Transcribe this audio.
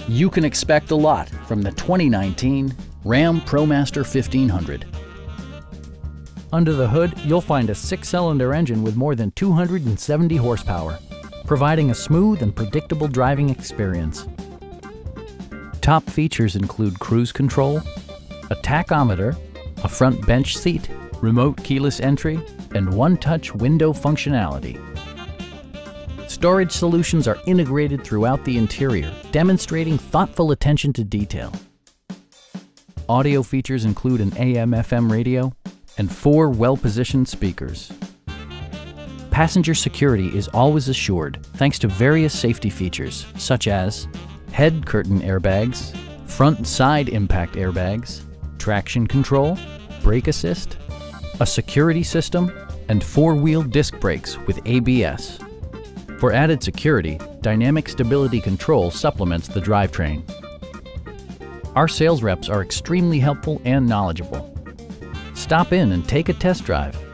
You can expect a lot from the 2019 Ram ProMaster 1500. Under the hood, you'll find a 6-cylinder engine with more than 270 horsepower, providing a smooth and predictable driving experience. Top features include cruise control, a tachometer, a front bench seat, remote keyless entry, and one-touch window functionality. Storage solutions are integrated throughout the interior, demonstrating thoughtful attention to detail. Audio features include an AM/FM radio and 4 well-positioned speakers. Passenger security is always assured thanks to various safety features such as head curtain airbags, front and side impact airbags, traction control, brake assist, a security system, and 4-wheel disc brakes with ABS. For added security, dynamic stability control supplements the drivetrain. Our sales reps are extremely helpful and knowledgeable. Stop in and take a test drive.